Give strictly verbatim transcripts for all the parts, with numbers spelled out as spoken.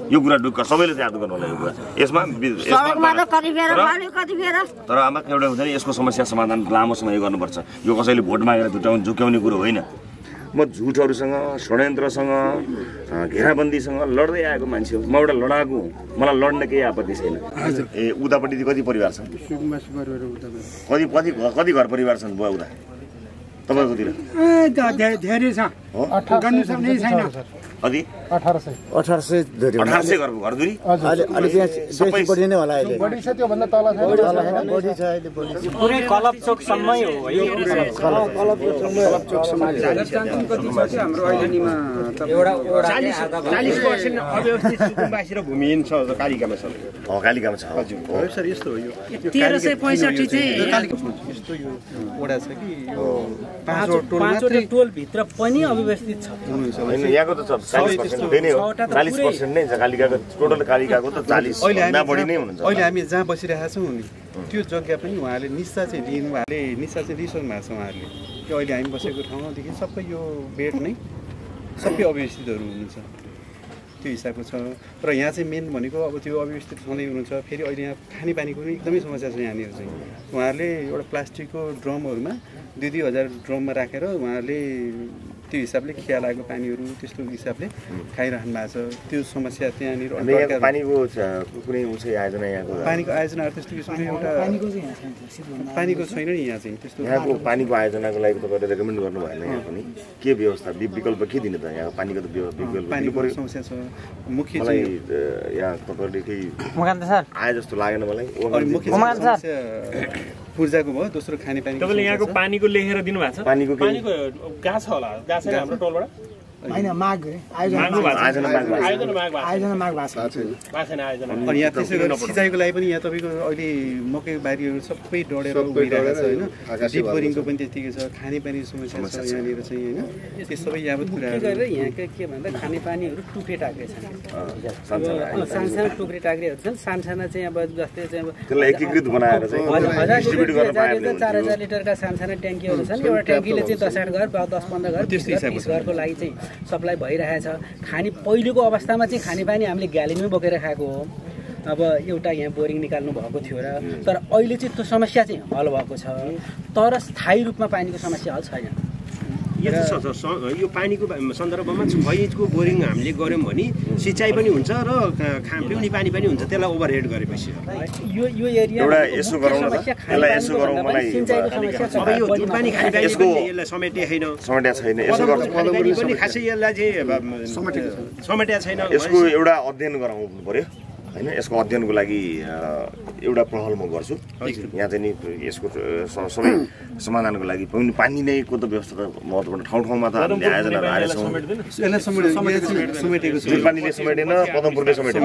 यो कुरा ढुक्क सबैले याद गर्नु होला यो कुरा यसमा तर आमा एउटा हुन्छ नि यसको समस्या समाधान लामो समय गर्नुपर्छ यो कसैले भोट मागेर झुटाउने झुक्याउने कुरो होइन म झुटहरुसँग षड्यन्त्रसँग घेराबन्दीसँग लड्दै आएको मान्छे हो म एउटा लडाकु मलाई लड्न केही आपत्ति छैन ए उतापट्टि कति परिवार छन् कति कति कति घर परिवार छन् बुवा उता तपाईकोतिर ए धेरै छ गर्नु सक्ने छैन कति अठार सय अठार सय अठार सय घर घरधुरी अहिले अलि बेसी बढी नै होला अहिले बढी छ त्यो भन्दा तल छ तल हैन बढी छ अहिले बढी पुरै कलप चोक सम्मै हो है कलप चोक सम्मै कलप चोक सम्मै कति छ हाम्रो अहिलेनीमा एउटा चालीस प्रतिशत अव्यवस्थित सुकुम्बासी र भूमिहीन छ कालिकामा छ हो कालिकामा छ हजुर हो सर यस्तो हो यो तेह्र सय पैँसठी चाहिँ यस्तो यो वडा छ कि पाँचवटा टोल भित्र पनि अव्यवस्थित छ हैन यहाँको त चालीस प्रतिशत नै हो चालीस प्रतिशत नै छ कालिकाको टोटल कालिकाको त चालीस भन्दा बढी नै हुनुहुन्छ अहिले हामी जहाँ बसिरहेका छौँ नि त्यो जग्गा पनि उहाँले निस्सा चाहिँ लिनु उहाँले निस्सा चाहिँ लिइसक्नु भएको छ उहाँहरूले त्यो अहिले हामी बसेको ठाउँदेखि सबै यो बेड नै सबै अव्यवस्थितहरू हुनुहुन्छ त्यो हिसाबको छ र यहाँ चाहिँ मेन भनेको अब त्यो अव्यवस्थित छँदै हुनुहुन्छ फेरि अहिले यहाँ खानेपानीको पनि एकदमै समस्या छ यहाँनिर चाहिँ उहाँहरूले एउटा प्लास्टिकको ड्रमहरूमा दुई दुई हजार ड्रममा राखेर उहाँहरूले त्यो हिसाबले खिया लागेको पानीहरू त्यस्तो हिसाबले खाइरहनु भएको छ त्यो समस्या त्यहाँनिर पानीको कुनै उस आयोजना यहाँको पानीको आयोजनाहरू त्यस्तो किसिमको एउटा पानीको छैन नि यहाँ चाहिँ त्यस्तो यहाँको पानीको आयोजनाको लागि तपाईँले रेकमेन्ड गर्नु भएन यहाँ पनि के व्यवस्था विकल्प के दिनु त यहाँ पानीको त विकल्प पानीको समस्या छ मुख्य चाहिँ यहाँ तपाईँले केही आए जस्तो लागेन मलाई मुख्य समस्या पूर्जाको भयो दोस्रो खानेपानी तपाईँले यहाँको पानीको लेखेर दिनुभएको छ पानीको पानीको गाछ होला गाछ छैन हाम्रो टोलबाट हैन माग आयोजना आयोजना माग आयोजना माग आयोजना माग भएको छ छैन आयोजना अनि यहाँ त्यसै गरी सिँचाइको लागि पनि यहाँ तपाईँको अहिले मकै बारीहरू सबै डढेर उभिरहेको छ होइन डिप बोरिङको पनि त्यतिकै छ खानेपानी समस्या छ यहाँनिर चाहिँ होइन त्यो सबै यावत कुराहरू गरेर यहाँका के भन्दा खानेपानीहरू टुक्रे टाक्रे छन् सानसानो टुक्रे टाक्रेहरू छन् सानसाना चाहिँ अब जस्तै चाहिँ अब त्यसलाई एकीकृत बनाएर चाहिँ डिस्ट्रिब्युट गर्न पाए चार हजार लिटरका सानसाना ट्याङ्कीहरू छन् एउटा ट्याङ्कीले चाहिँ दस आठ घर दस पन्ध्र घर बिस घरको लागि चाहिँ सप्लाई भइरहेछ खाने पहिलेको अवस्थामा चाहिँ खानेपानी हामीले ग्यालेनमै बोकेर खाएको हो अब एउटा यहाँ बोरिङ निकाल्नु भएको थियो र तर अहिले चाहिँ त्यो समस्या चाहिँ हल भएको छ तर स्थायी रूपमा पानीको समस्या हल छैन यो पानीको सन्दर्भमा छ इन्चको बोरिङ हामीले गऱ्यौँ भने सिँचाइ पनि हुन्छ र पिउने पानी पनि हुन्छ त्यसलाई ओभरहेड गरेपछि यो यो एरिया एउटा यसो गरौँ न यसलाई यसो गरौँ मलाई सबै यो पानी खाने पानी यसलाई समेटे छैन समेट्या छैन यसो गर्छ पनि खासै यसलाई चाहिँ समेट्या छैन यसको एउटा अध्ययन गराउनु पर्यो हैन यसको अध्ययनको लागि एउटा पहल म गर्छु यहाँ चाहिँ नि यसको सबै समाधानको लागि पानी नै को त व्यवस्था त महत्त्वपूर्ण ठाउँ ठाउँमा त हामीले आयोजनाहरू हालेका छौँ पानीले समेटेन पदमपुरले समेटेन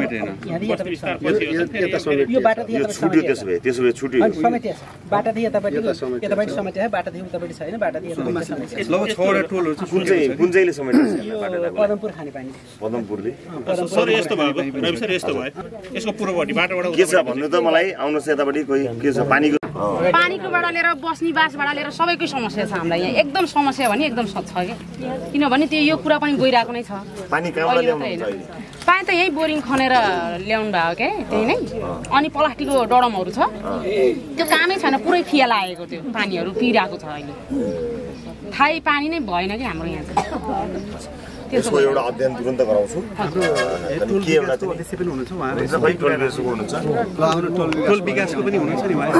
यो छुट्यो त्यसो भए त्यसो भए छुट्यो बाटादेखि यतापट्टि यतापट्टि समेट्या बाटादेखि उतापट्टि छैन बाटादेखि कुन चाहिँ कुन चाहिँले समेटेको पदमपुर खानेपानी पदमपुरले सर यस्तो भएको रवि सर यस्तो भयो यसको पूर्वपट्टि बाटोबाट के छ भन्नु त मलाई आउनुहोस् यतापट्टि कोही के छ पानीको पानीकोबाट लिएर बस्ने बासबाट लिएर सबैकै समस्या छ हामीलाई यहाँ एकदम समस्या भने एकदम छ कि किनभने त्यो यो कुरा पनि गइरहेको नै छ पानी कहाँबाट ल्याउनुहुन्छ पानी त यही बोरिङ खनेर ल्याउनु भयो क्या त्यही नै अनि प्लास्टिकको डडमहरू छ त्यो कामै छैन पुरै खिया लागेको त्यो पानीहरू पिइरहेको छ अहिले थाहै पानी नै भएन कि हाम्रो यहाँ चाहिँ यसको एउटा अध्ययन तुरन्त गराउँछु के एउटा त्यसै पनि हुनुहुन्छ उहाँहरू सबै टोल विकासको हुनुहुन्छ टोल विकासको पनि हुनुहुन्छ नि उहाँ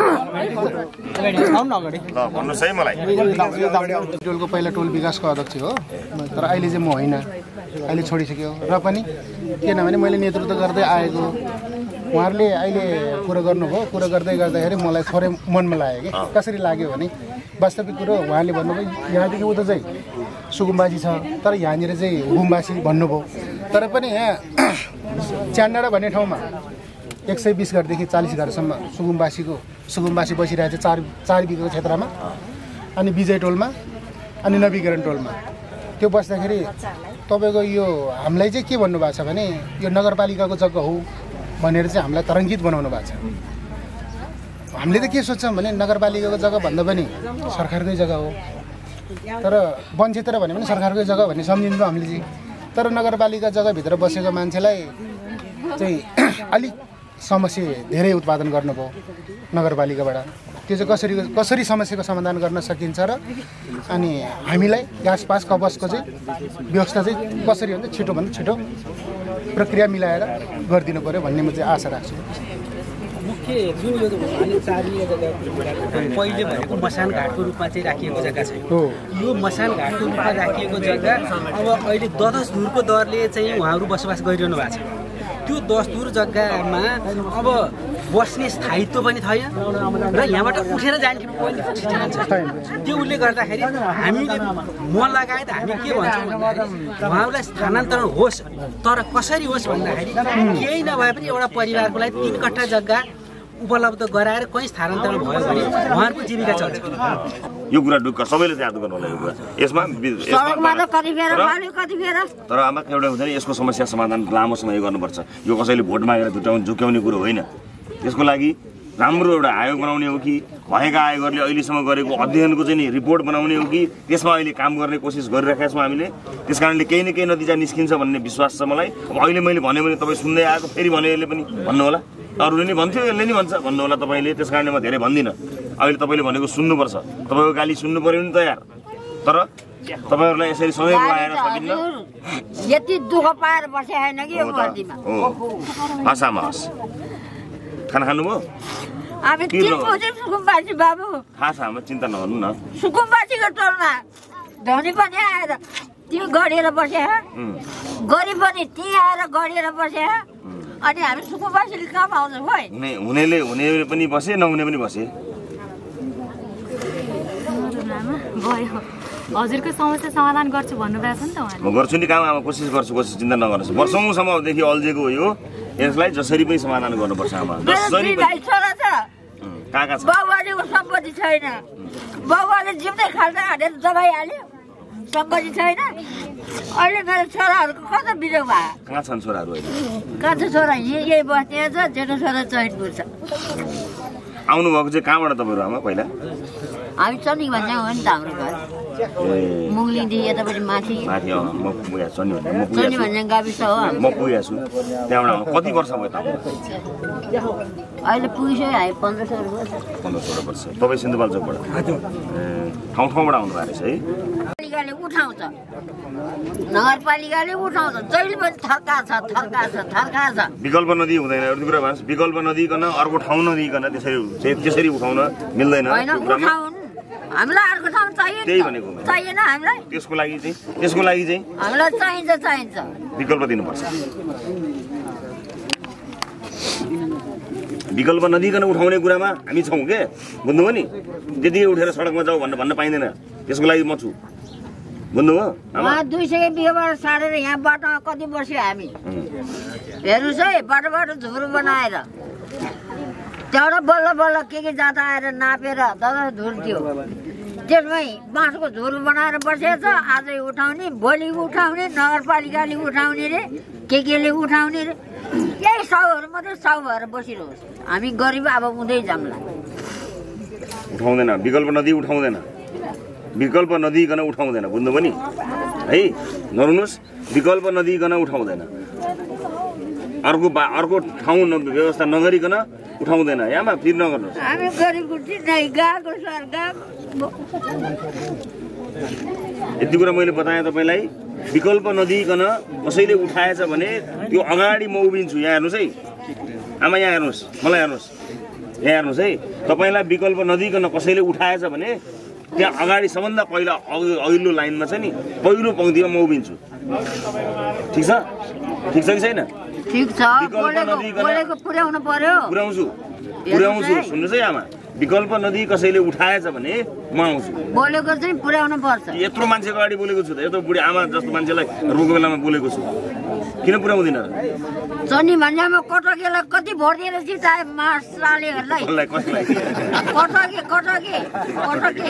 ल भन्नुहोस् है मलाई टोलको पहिला टोल विकासको अध्यक्ष हो तर अहिले चाहिँ म होइन अहिले छोडिसक्यो र पनि किनभने मैले नेतृत्व गर्दै आएको उहाँहरूले अहिले कुरो गर्नुभयो कुरो गर्दै गर्दाखेरि मलाई थोरै मनमा लाग्यो कि कसरी लाग्यो भने वास्तविक कुरो उहाँले भन्नुभयो यहाँदेखि उता चाहिँ सुकुम्बासी छ तर यहाँनिर चाहिँ हुकुमबासी भन्नुभयो तर पनि यहाँ च्यान्डाडा भन्ने ठाउँमा एक सय बिस घरदेखि चालिस घरसम्म सुकुम्बासीको सुकुम्बासी बसिरहेको छ चार चार बिघाको क्षेत्रमा अनि विजय टोलमा अनि नवीकरण टोलमा त्यो बस्दाखेरि तपाईँको यो हामीलाई चाहिँ के भन्नुभएको छ भने यो नगरपालिकाको जग्गा हो भनेर चाहिँ हामीलाई तरङ्गित बनाउनु भएको छ हामीले त के सोच्छौँ भने नगरपालिकाको जग्गा भन्दा पनि सरकारकै जग्गा हो तर वन क्षेत्र भन्यो भने सरकारकै जग्गा भन्ने सम्झिन्छौँ हामीले चाहिँ तर नगरपालिका जग्गाभित्र बसेको मान्छेलाई चाहिँ अलिक समस्या धेरै उत्पादन गर्नुभयो नगरपालिकाबाट। त्यो चाहिँ कसरी कसरी समस्याको समाधान गर्न सकिन्छ र अनि हामीलाई घाँस पास कपसको चाहिँ व्यवस्था चाहिँ कसरी हुन्छ छिटोभन्दा छिटो प्रक्रिया मिलाएर गरिदिनु पऱ्यो भन्ने म चाहिँ आशा राख्छु। मुख्य जुन यो भने चारिएको जग्गा पहिले भनेको मसान घाटको रूपमा चाहिँ राखिएको जग्गा छ। यो मसान घाटको रूपमा राखिएको जग्गा अब अहिले दस धुरको दरले चाहिँ उहाँहरू बसोबास गरिरहनु भएको छ। त्यो दस धुर जग्गामा अब बस्ने स्थायित्व पनि छैन र यहाँबाट उठेर जाने पनि ठिकाना छैन। त्यो उसले गर्दाखेरि हामीले म लगायत हामी के भन्छौँ भन्दाखेरि उहाँहरूलाई स्थानान्तरण होस्, तर कसरी होस् भन्दाखेरि केही नभए पनि एउटा परिवारको लागि तिन कट्ठा जग्गा उपलब्ध गराएर कहीँ स्थानान्तरण भयो भने उहाँहरूको जीविका चल्छ। यो कुरा ढुक्क सबैले याद गर्नु होला। यो कुरा यसमा तर आमा एउटा हुँदैन, यसको समस्या समाधान लामो समय गर्नुपर्छ। यो कसैले भोट मागेर झुटाउने झुक्याउने कुरो होइन। त्यसको लागि राम्रो एउटा आयोग बनाउने हो कि भएका आयोगहरूले अहिलेसम्म गरेको अध्ययनको चाहिँ नि रिपोर्ट बनाउने हो कि त्यसमा अहिले काम गर्ने कोसिस गरिरहेका छौँ हामीले। त्यस कारणले केही न केही नतिजा निस्किन्छ भन्ने विश्वास छ मलाई। अब अहिले मैले भन्यो भने तपाईँ सुन्दै आएको फेरि भन्यो यसले पनि भन्नु होला, अरूले नि भन्थ्यो यसले नि भन्छ भन्नु होला तपाईँले। त्यस कारणले म धेरै भन्दिनँ। अहिले तपाईँले भनेको सुन्नुपर्छ, तपाईँको गाली सुन्नु पऱ्यो नि तयार। तर तपाईँहरूलाई यसरी सँगै बोलाएर सकिन्न। यति दुःख पाएर बसे होइन कि यो बस्तीमा। हो हस् आमा हस्। खाना खानुभयो? हामी तिन बजे सुकुम्बासी बाबु। खास आमा चिन्ता नगर्नु न। सुकुम्बासीको टोलमा धनी पनि आएर त्यो गढेर बसे, गरिब पनि त्यहीँ आएर गढेर बसे। अनि हामी सुकुम्बासीले कहाँ पाउँछौँ है? हुने हुनेले हुने पनि बसे, नहुने पनि बसे। भयो हजुरको समस्या समाधान गर्छु भन्नुभएको छ नि त उहाँले। म गर्छु नि काम आमा, कोसिस गर्छु कोसिस चिन्ता नगर्नुहोस्। वर्षौँसम्मदेखि अल्झेको हो यो, यसलाई जसरी पनि समाधान गर्नुपर्छ आमा। जसरी पनि कहाँ कहाँ छ? बाबुआलीको सम्पत्ति छैन, बाबुआले जिउँदै खाल्दा हालेर दबाइहाल्यो, सम्पत्ति छैन। अहिले मेरो छोराहरूको कता बिजो भयो? कहाँ छन् छोराहरू अहिले? कहाँ छ छोरा? यही बस्ने छ, जेठो छोरा चैतपुर छ। आउनुभएको चाहिँ कहाँबाट तपाईँहरू आमा पहिला? हामी चन्दी भन्छ हो नि त हाम्रो घर। मुङ्गलीदेखि यतापट्टि माथि माथि अँ म पुगेको छु नि भन्दा म चन्दी पुगेको भन्ने गाविस हो। म पुगेको छु त्यहाँबाट आउनु कति वर्ष भयो त? अहिले पुगिसक्यो हामी पन्ध्र सोह्र वर्ष। पन्ध्र सोह्र वर्ष। तपाईँ सिन्धुपाल्चोकबाट? ए ठाउँ ठाउँबाट आउनु भएको रहेछ है? पालिकाले उठाउँछ, नगरपालिकाले उठाउँछ, जहिले पनि थर्का छ थर्का छ थर्का छ। विकल्प नदिई हुँदैन। एउटा कुरा भन्नुहोस्, विकल्प नदिइकन अर्को ठाउँ नदिइकन त्यसरी त्यसरी उठाउन मिल्दैन। हामीलाई अर्को ठाउँ चाहियो, त्यही भनेको चाहिएन हामीलाई। त्यसको लागि चाहिँ त्यसको लागि चाहिँ हामीलाई चाहिन्छ चाहिन्छ विकल्प दिनुपर्छ। विकल्प नदिइकन उठाउने कुरामा हामी छौँ के, बुझ्नुभयो नि? त्यतिकै उठेर सडकमा जाऊ भन्न भन्न पाइँदैन। त्यसको लागि म छु, बुझ्नुभयो? उहाँ दुई सय बिघाबाट सारेर यहाँ बाटोमा कति बस्यो हामी। हेर्नुहोस् है, बाटो बाटो झुरो बनाएर त्यहाँबाट बल्ल बल्ल के के जात आएर नापेर दस धुर थियो। त्यसमै बाँसको झुरो बनाएर बसेको छ। आजै उठाउने, भोलि उठाउने, नगरपालिकाले उठाउने रे, के केले उठाउने रे। यही साउहरू मात्रै साउ भएर बसिरहोस्। हामी गरिब अब हुँदै जाम्ला। उठाउँदैन, विकल्प नदिई उठाउँदैन, विकल्प नदिइकन उठाउँदैन। बुझ्नुभयो नि है? नरुनुहोस्, विकल्प नदिइकन उठाउँदैन। अर्को बा अर्को ठाउँ व्यवस्था नगरिकन उठाउँदैन। यामा फिर नगर्नुहोस्। हामी गरिबको नै गएको सर गएको। यति कुरा मैले बताएँ तपाईँलाई। विकल्प नदिइकन कसैले उठाएछ भने त्यो अगाडि म उभिन्छु। यहाँ हेर्नुहोस् है आमा, यहाँ हेर्नुहोस्, मलाई हेर्नुहोस्, यहाँ हेर्नुहोस् है। तपाईँलाई विकल्प नदिइकन कसैले उठाएछ भने त्यहाँ अगाडि सबभन्दा पहिला अघिल्लो लाइनमा छ नि, पहिलो पङ्क्तिमा म उभिन्छु। ठिक छ? ठिक छ कि छैन? ठिक छ। बोलेको पुर्याउनु पर्यो। पुर्याउँछु पुर्याउँछु सुन्नुहोस् है आमा, विकल्प नदिई कसैले उठाएछ भने म आउँछु। बोलेको चाहिँ पुर्याउनु पर्छ। यत्रो मान्छेको अगाडि बोलेको छु त, यत्रो बुढी आमा जस्तो मान्छेलाई रोको बेलामा बोलेको छु, किन पुर्याउँदिन? चन्नी भन्नेमा कटकेलाई कति भोट दिएर जिताए मार्सालेहरूलाई? कसलाई? कटके कटके कटके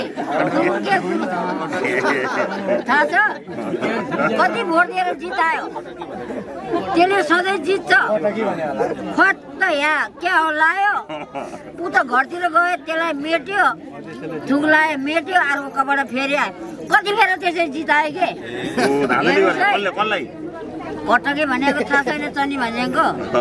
थाहा छ? कति भोट दिएर जितायो? त्यसले सधैँ जित्छ। फट त यहाँ क्या हो लायो, ऊ त घरतिर गयो, त्यसलाई मेट्यो, थुक लायो, मेट्यो, अर्को कपडा फेरि आयो। कति फेर त्यसरी जितायो के? पटके भनेको थाहा छैन चनी भनेको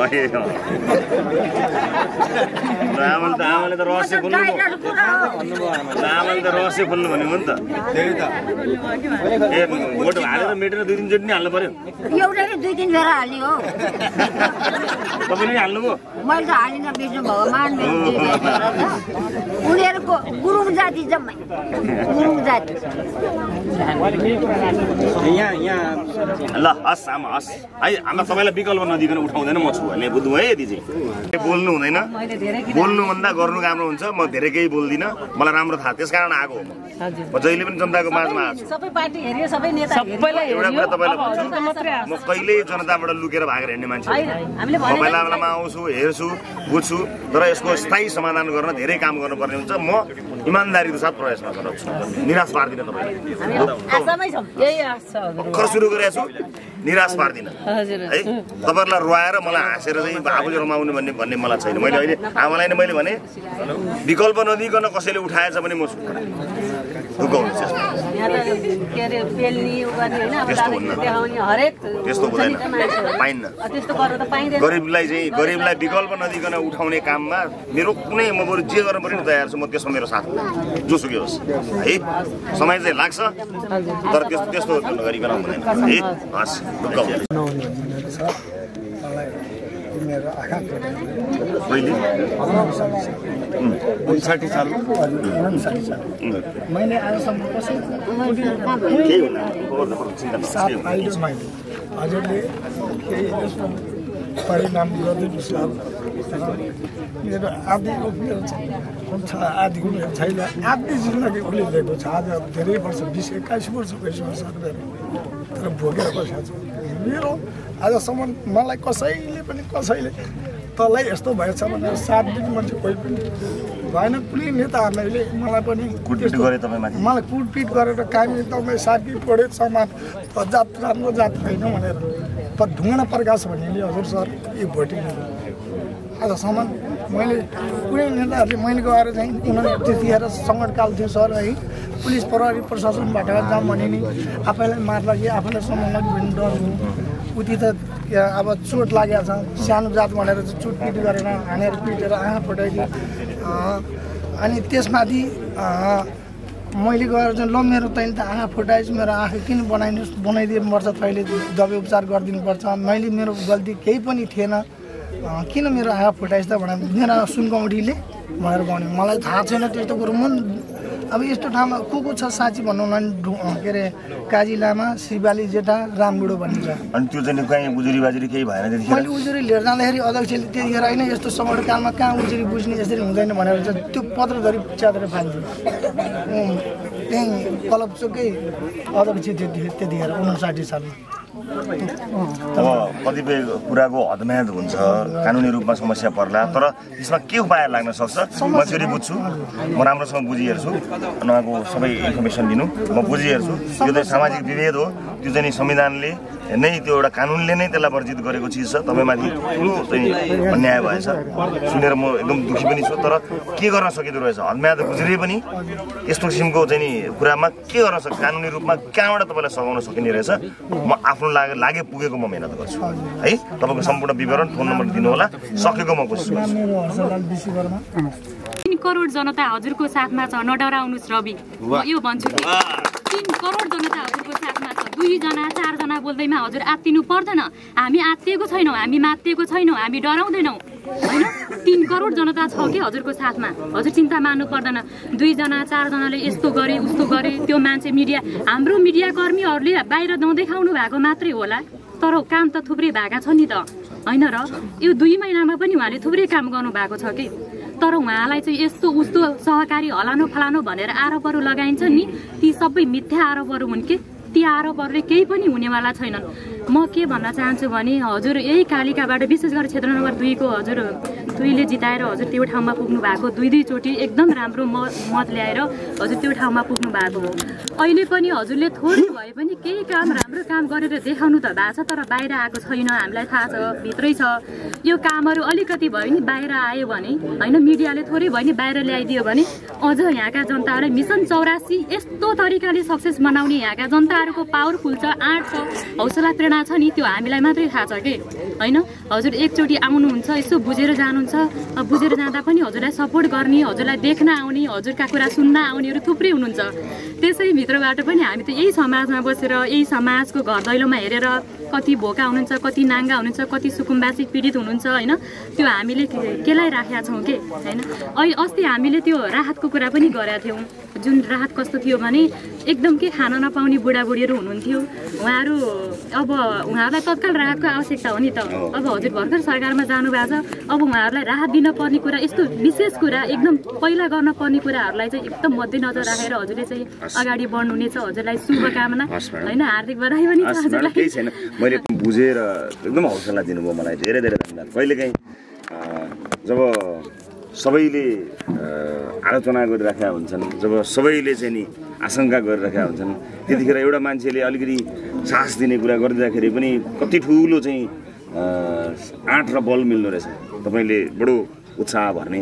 आमाले त आमाले त रहस्य खोल्नु आमाले त रहस्य खोल्नु भनेको नि त त्यही त ए भोट हालेर मेटेर दुई तिनचोटि नि हाल्नु पर्यो एउटै दुई तिन फेर हाल्ने हो तपाईँले हाल्नुभयो मैले त हालिनँ विष्णु भगवान् उनीहरूको गुरुङ जाति जम्मै गुरुङ जाति ल हस् आमा हस् है आमा तपाईँलाई विकल्प नदिकन उठाउँदैन म छु भने बुझ्नु है यति चाहिँ बोल्नु हुँदैन बोल्नुभन्दा गर्नु राम्रो हुन्छ म धेरै केही बोल्दिनँ मलाई राम्रो थाहा त्यस कारण आएको हो म जहिले पनि जनताको माझमा आएको छु एउटा कुरा तपाईँलाई भन्छु म कहिल्यै जनताबाट लुकेर भागेर हिँड्ने मान्छे म बेला बेलामा आउँछु हेर्छु बुझ्छु तर यसको स्थायी समाधान गर्न धेरै काम गर्नुपर्ने हुन्छ म इमान्दारीको साथ प्रयासमा गर्छु निराश पार्दिनँ भर्खर सुरु गरेको छु निराश पार्दिनँ है तपाईँहरूलाई रुवाएर मलाई हाँसेर चाहिँ आफूले रमाउनु भन्ने भन्ने मलाई छैन मैले अहिले आमालाई नै मैले भने विकल्प नदिकन कसैले उठाएछ भने म छु त्यस्तो हुँदैन पाइन्न गरिबलाई चाहिँ गरिबलाई विकल्प नदिकन उठाउने काममा मेरो कुनै म बरु जे गर्न पनि तयार छु म त्यसमा मेरो साथ जोसुकै होस् है समय चाहिँ लाग्छ तर त्यस्तो त्यस्तो नगरिकन हुँदैन है हस् मेरो आँखा उन्साठी साल मैले आजसम्म सात आइडियोस् मैले हजुरले केही यसमा परिणाम गरिदिनुहोस् मेरो आधी मेरो आधी मेरो छैन आधी जिन्दगी उसले लिएको छ आज धेरै वर्ष बिस एक्काइस वर्ष भइसक्यो सक्दैन तर भोगेर बसेको छु मेरो आजसम्म मलाई कसैले पनि कसैले तँलाई यस्तो भएछ भनेर साथ दिने मान्छे कोही पनि भएन कुनै नेताहरूले मलाई पनि मलाई कुटपिट गरेर कामी तपाईँ साथी पढे समान जात राम्रो जात होइन भनेर पर ढुङ्गाना प्रकाश भन्नेले हजुर सर यो भोटिङ आजसम्म मैले कुनै नेताहरूले मैले गएर चाहिँ उनीहरूले त्यतिखेर सङ्कटकाल थियो सर है पुलिस प्रहरी प्रशासनबाट जाऊँ भने नि आफैलाई मार्ला कि आफैलाई समाउला कि भन्ने डर हो उति त अब चोट लागेको छ सानो जात भनेर चाहिँ चुटपिट गरेर हानेर पिटेर आँखा फुटाइदियो अनि त्यसमाथि मैले गएर चाहिँ ल मेरो तैँले त आँखा फुटाइस् मेरो आँखा किन बनाइदिनुहोस् बनाइदिनुपर्छ तैँले दबाई उपचार गरिदिनुपर्छ मैले मेरो गल्ती केही पनि थिएन किन मेरो आँखा फुटाइस् त भनेर मेरो सुनकौडीले भनेर भन्यो मलाई थाहा छैन त्यस्तो कुरो म अब यस्तो ठाउँमा को को छ साँच्ची भन्नु के अरे काजी लामा शिवाली जेठा रामबुडो भनिन्छ अनि त्यो चाहिँ कहीँ उजुरी बाजुरी केही भएन त्यतिखेर मैले उजुरी लिएर जाँदाखेरि अध्यक्षले त्यतिखेर होइन यस्तो सङ्कटकालमा कहाँ उजुरी बुझ्ने यसरी हुँदैन भनेर चाहिँ त्यो पत्रधरि च्यातेर फाल्थ्यो त्यहीँ कलपचोकै अध्यक्ष थियो त्यतिखेर उनसाठी सालमा अब कतिपय कुराको हदम्याद हुन्छ कानुनी रूपमा समस्या पर्ला तर त्यसमा के उपाय लाग्न सक्छ म फेरि बुझ्छु म राम्रोसँग बुझिहेर्छु उहाँको सबै इन्फर्मेसन दिनु म बुझिहेर्छु यो चाहिँ सामाजिक विभेद हो त्यो चाहिँ संविधानले नै त्यो एउटा कानुनले नै त्यसलाई वर्जित गरेको चिज छ तपाईँमाथि ठुलो चाहिँ अन्याय भएछ सुनेर म एकदम दुःखी पनि छु तर के गर्न सकिँदो रहेछ हदम्याद गुज्रे पनि यस्तो किसिमको चाहिँ कुरामा के गर्न सक्छ कानुनी रूपमा कहाँबाट तपाईँलाई सघाउन सकिने रहेछ म आफ्नो लागे लागे पुगेको म मेहनत गर्छु है तपाईँको सम्पूर्ण विवरण फोन नम्बर दिनु होला सकेको म कोसिस गर्छु तीन करोड जनता हजुरको साथमा छ नडराउनुस् रवि म यो भन्छु कि तीन करोड जनता हजुरको साथमा छ दुईजना चारजना बोल्दैमा हजुर आत्तिनु पर्दैन हामी आत्तिएको छैनौँ हामी मात्तिएको छैनौँ हामी डराउँदैनौँ होइन तीन करोड जनता छ कि हजुरको साथमा हजुर चिन्ता मान्नु पर्दैन दुईजना चारजनाले यस्तो गरे उस्तो गरे त्यो मान्छे मिडिया हाम्रो मिडिया कर्मीहरूले बाहिर नदेखाउनु भएको मात्रै होला तर काम त थुप्रै भएका छ नि त होइन र यो दुई महिनामा पनि उहाँले थुप्रै काम गर्नु भएको छ कि तर उहाँलाई चाहिँ यस्तो उस्तो सहकारी हलानो फलानो भनेर आरोपहरू लगाइन्छ नि ती सबै मिथ्या आरोपहरू हुन् कि ती आरोपहरूले केही पनि हुनेवाला छैनन् म के भन्न चाहन्छु भने हजुर यही कालिकाबाट विशेष गरी क्षेत्र नम्बर दुईको हजुर दुईले जिताएर हजुर त्यो ठाउँमा पुग्नु भएको दुई दुईचोटि एकदम राम्रो मत मत ल्याएर हजुर त्यो ठाउँमा पुग्नु भएको हो अहिले पनि हजुरले थोरै भए पनि केही काम राम्रो काम गरेर देखाउनु त भएको छ तर बाहिर आएको छैन हामीलाई थाहा छ भित्रै छ यो कामहरू अलिकति भयो नि बाहिर आयो भने होइन मिडियाले थोरै भयो नि बाहिर ल्याइदियो भने अझ यहाँका जनताहरूलाई मिसन चौरासी यस्तो तरिकाले सक्सेस बनाउने यहाँका जनताहरूको पावरफुल छ आँट छ हौसला प्रेरणा वेदना छ नि त्यो हामीलाई मात्रै थाहा छ कि होइन हजुर एकचोटि आउनुहुन्छ यसो बुझेर जानुहुन्छ बुझेर जाँदा पनि हजुरलाई सपोर्ट गर्ने हजुरलाई देख्न आउने हजुरका कुरा सुन्न आउनेहरू थुप्रै हुनुहुन्छ त्यसै भित्रबाट पनि हामी त यही समाजमा बसेर यही समाजको घर दैलोमा हेरेर कति भोका हुनुहुन्छ कति नाङ्गा हुनुहुन्छ कति सुकुम्बासी पीडित हुनुहुन्छ होइन त्यो हामीले केलाई राखेका छौँ कि होइन अहिले अस्ति हामीले त्यो राहतको कुरा पनि गरेका थियौँ जुन राहत कस्तो थियो भने एकदम के खान नपाउने बुढाबुढीहरू हुनुहुन्थ्यो उहाँहरू अब उहाँहरूलाई तत्काल राहतको आवश्यकता हो नि त अब हजुर भर्खर सरकारमा जानुभएको छ अब उहाँहरूलाई राहत दिन पर्ने कुरा यस्तो विशेष कुरा एकदम पहिला गर्न पर्ने कुराहरूलाई चाहिँ एकदम मध्यनजर राखेर हजुरले चाहिँ अगाडि बढ्नुहुनेछ हजुरलाई शुभकामना होइन हार्दिक बधाई पनि छ हजुरलाई केही छैन मैले बुझेर एकदम हौसला दिनुभयो मलाई धेरै धेरै धन्यवाद कहिलेकाहीँ जब सबैले आलोचना गरिराखेका हुन्छन् जब सबैले चाहिँ नि आशंका गरिराखेका हुन्छन् त्यतिखेर एउटा मान्छेले अलिकति साहस दिने कुरा गरिदिँदाखेरि पनि कति ठुलो चाहिँ आँट र बल मिल्दो रहेछ तपाईँले बडो उत्साह भर्ने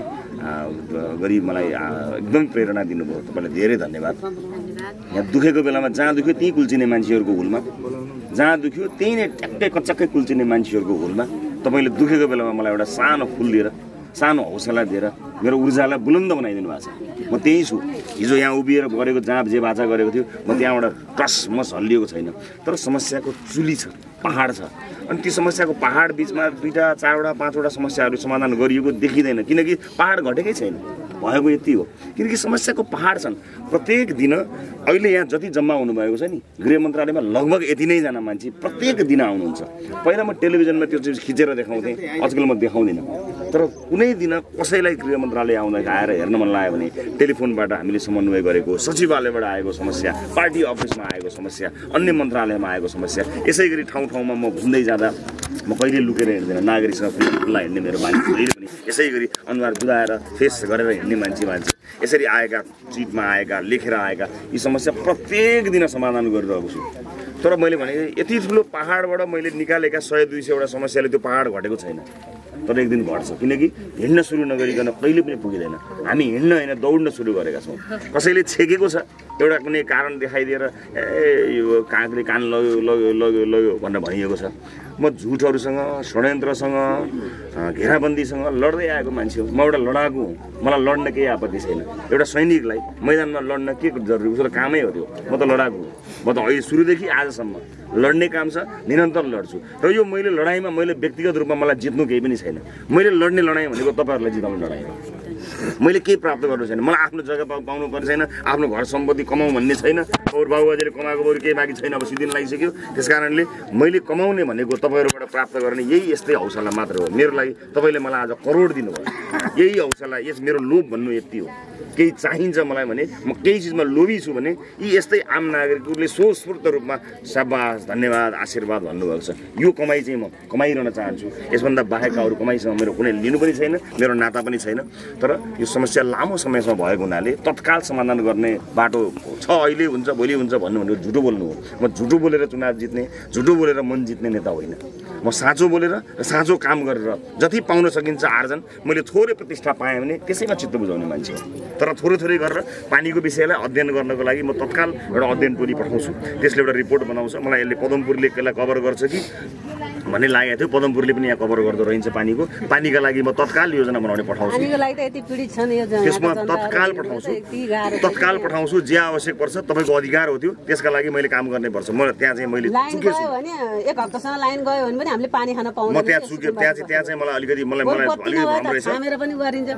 गरी मलाई एकदम प्रेरणा दिनुभयो तपाईँलाई धेरै धन्यवाद यहाँ दुखेको बेलामा जहाँ दुख्यो त्यहीँ कुल्चिने मान्छेहरूको हुलमा जहाँ दुख्यो त्यहीँ नै ट्याक्कै कच्चक्कै कुल्चिने मान्छेहरूको हुलमा तपाईँले दुखेको बेलामा मलाई एउटा सानो फुल दिएर सानो हौसला दिएर मेरो ऊर्जालाई बुलन्द बनाइदिनु भएको छ म त्यहीँ छु हिजो यहाँ उभिएर गरेको जहाँ जे बाचा गरेको थियो म त्यहाँबाट टस मस हल्लिएको छैन तर समस्याको चुली छ पहाड छ अनि त्यो समस्याको पहाड बिचमा दुईवटा चारवटा पाँचवटा समस्याहरू समाधान गरिएको देखिँदैन किनकि पहाड घटेकै छैन भएको यति हो किनकि समस्याको पहाड छन् प्रत्येक दिन अहिले यहाँ जति जम्मा हुनुभएको छ नि गृह मन्त्रालयमा लगभग यति नै जना मान्छे प्रत्येक दिन आउनुहुन्छ पहिला म टेलिभिजनमा त्यो चिज खिचेर देखाउँथेँ आजकल म देखाउँदिनँ तर कुनै दिन कसैलाई गृह मन्त्रालय आउँदा आएर हेर्न मन लाग्यो भने टेलिफोनबाट हामीले समन्वय गरेको सचिवालयबाट आएको समस्या पार्टी अफिसमा आएको समस्या अन्य मन्त्रालयमा आएको समस्या यसै गरी ठाउँ ठाउँमा म घुम्दै जाँदा म कहिले लुकेर हिँड्दैन नागरिकसँग खुल्ला हिँड्ने मेरो बानी कहिले पनि यसै गरी अनुहार बुझाएर फेस गरेर हिँड्ने मान्छे मान्छे यसरी आएका चिटमा आएका लेखेर आएका यी समस्या प्रत्येक दिन समाधान गरिरहेको छु तर मैले भने यति ठुलो पहाडबाट मैले निकालेका सय दुई सयवटा समस्याले त्यो पहाड घटेको छैन तर एक दिन घट्छ किनकि हिँड्न सुरु नगरिकन कहिले पनि पुगिँदैन हामी हिँड्न होइन दौड्न सुरु गरेका छौँ कसैले छेकेको छ एउटा कुनै कारण देखाइदिएर ए यो कागले कान लग्यो लग्यो लग्यो लग्यो भनेर भनिएको छ म झुटहरूसँग षड्यन्त्रसँग घेराबन्दीसँग लड्दै आएको मान्छे हो म एउटा लडाकु हुँ मलाई लड्न केही आपत्ति छैन एउटा सैनिकलाई मैदानमा लड्न के जरुरी उसको कामै हो त्यो म त लडाकु हुँ म त अहिले सुरुदेखि आजसम्म लड्ने काम छ निरन्तर लड्छु र यो मैले लडाइँमा मैले व्यक्तिगत रूपमा मलाई जित्नु केही पनि छैन मैले लड्ने लडाइँ भनेको तपाईँहरूलाई जिताउने लडाइँ हो मैले केही प्राप्त गर्नु छैन मलाई आफ्नो जग्गा पाउनु पर्ने छैन आफ्नो घर सम्पत्ति कमाउँ भन्ने छैन और बाबुबाजेले कमाएको बरु केही बाँकी छैन अब सिद्धिन लागिसक्यो त्यस कारणले मैले कमाउने भनेको तपाईँहरूबाट प्राप्त गर्ने यही यस्तै हौसला मात्र हो मेरो लागि तपाईँले मलाई आज करोड दिनुभयो यही हौसला यस मेरो लोभ भन्नु यति हो केही चाहिन्छ मलाई भने म केही चिजमा लोभी छु भने यी यस्तै आम नागरिकहरूले स्वस्फूर्त रूपमा शाबास धन्यवाद आशीर्वाद भन्नुभएको छ यो कमाइ चाहिँ म कमाइरहन चाहन्छु यसभन्दा बाहेक अरू कमाइसँग मेरो कुनै लिनु पनि छैन मेरो नाता पनि छैन तर यो समस्या लामो समयसम्म भएको हुनाले तत्काल समाधान गर्ने बाटो छ अहिले हुन्छ भोलि हुन्छ भन्नु भनेको झुटो बोल्नु हो म झुटो बोलेर चुनाव जित्ने झुटो बोलेर मन जित्ने नेता होइन म साँचो बोलेर र साँचो काम गरेर जति पाउन सकिन्छ आर्जन मैले थोरै प्रतिष्ठा पाएँ भने त्यसैमा चित्त बुझाउने मान्छे हो तर थोरै थोरै गरेर पानीको विषयलाई अध्ययन गर्नको लागि म तत्काल एउटा अध्ययन टोली पठाउँछु त्यसले एउटा रिपोर्ट बनाउँछ मलाई यसले पदमपुरले यसलाई कभर गर्छ कि भन्ने लागेको थियो पदमपुरले पनि यहाँ कभर गर्दो रहन्छ पानीको पानीका लागि म तत्काल योजना बनाउने पठाउँछु त्यसमा तत्काल पठाउँछु तत्काल पठाउँछु जे आवश्यक पर्छ तपाईँको अधिकार हो त्यो त्यसका लागि मैले काम गर्ने पर्छ म त्यहाँ चाहिँ मैले चुकेछु म त्यहाँ चुके त्यहाँ चाहिँ त्यहाँ चाहिँ मलाई अलिकति मलाई मलाई अलिकति